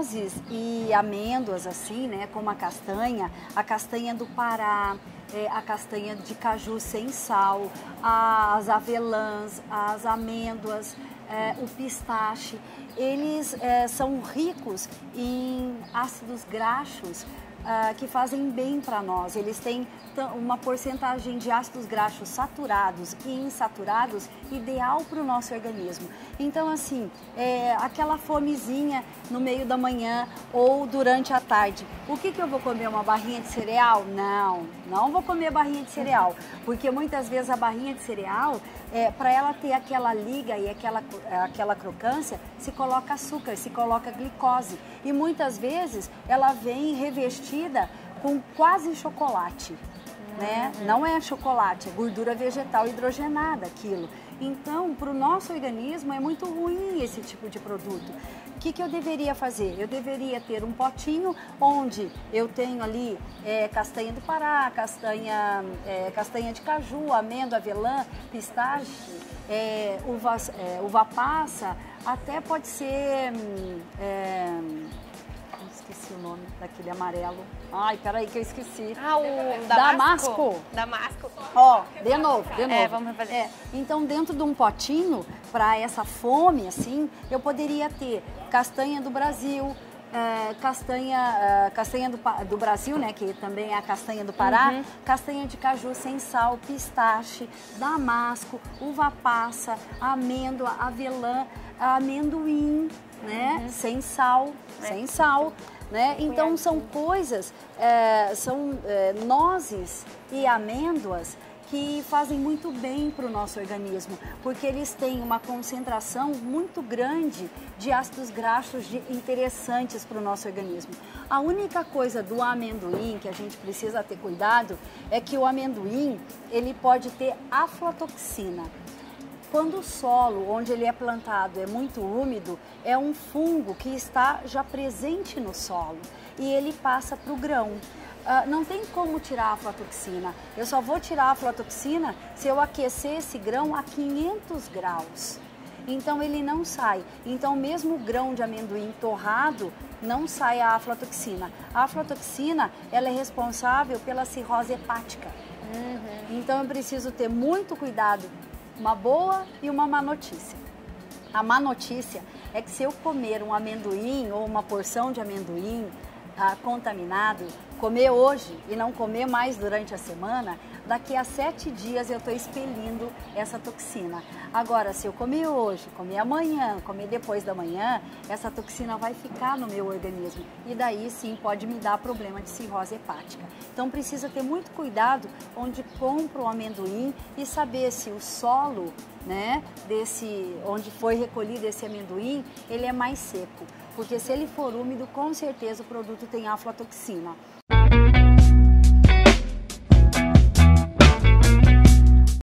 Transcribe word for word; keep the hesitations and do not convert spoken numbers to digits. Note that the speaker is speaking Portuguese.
nozes e amêndoas assim, né, como a castanha, a castanha do Pará, é, a castanha de caju sem sal, as avelãs, as amêndoas, é, o pistache, eles é, são ricos em ácidos graxos Uh, que fazem bem para nós. Eles têm uma porcentagem de ácidos graxos saturados e insaturados ideal para o nosso organismo. Então, assim, é, aquela fomezinha no meio da manhã ou durante a tarde, o que que eu vou comer? Uma barrinha de cereal? Não, não vou comer barrinha de cereal, porque muitas vezes a barrinha de cereal, é, para ela ter aquela liga e aquela, aquela crocância, se coloca açúcar, se coloca glicose. E muitas vezes ela vem revestida com quase chocolate, né? Não é chocolate, é gordura vegetal hidrogenada aquilo. Então, para o nosso organismo é muito ruim esse tipo de produto. O que que eu deveria fazer? Eu deveria ter um potinho onde eu tenho ali é, castanha do Pará, castanha, é, castanha de caju, amêndoa, avelã, pistache, é, uva, é, uva passa, até pode ser... É, esqueci o nome daquele amarelo. Ai, peraí que eu esqueci. Ah, o Damasco. Damasco. Ó, de novo, de novo. É, vamos fazer. É, então, dentro de um potinho, para essa fome, assim, eu poderia ter castanha do Brasil, é, castanha, é, castanha do, do Brasil, né, que também é a castanha do Pará, uhum. Castanha de caju sem sal, pistache, damasco, uva passa, amêndoa, avelã, amendoim, né, uhum. sem sal, é. sem sal. Né? Então são coisas, é, são é, nozes e amêndoas que fazem muito bem para o nosso organismo, porque eles têm uma concentração muito grande de ácidos graxos de, interessantes para o nosso organismo. A única coisa do amendoim que a gente precisa ter cuidado é que o amendoim ele pode ter aflatoxina. Quando o solo onde ele é plantado é muito úmido, é um fungo que está já presente no solo e ele passa para o grão. Uh, não tem como tirar a aflatoxina. Eu só vou tirar a aflatoxina se eu aquecer esse grão a quinhentos graus. Então ele não sai. Então mesmo o grão de amendoim torrado não sai a aflatoxina. A aflatoxina ela é responsável pela cirrose hepática. Uhum. Então eu preciso ter muito cuidado. Uma boa e uma má notícia. A má notícia é que se eu comer um amendoim ou uma porção de amendoim ah, contaminado, comer hoje e não comer mais durante a semana, daqui a sete dias eu estou expelindo essa toxina. Agora, se eu comer hoje, comer amanhã, comer depois da manhã, essa toxina vai ficar no meu organismo e daí sim pode me dar problema de cirrose hepática. Então precisa ter muito cuidado onde compra o amendoim e saber se o solo, né, desse, onde foi recolhido esse amendoim, ele é mais seco. Porque se ele for úmido, com certeza o produto tem aflatoxina.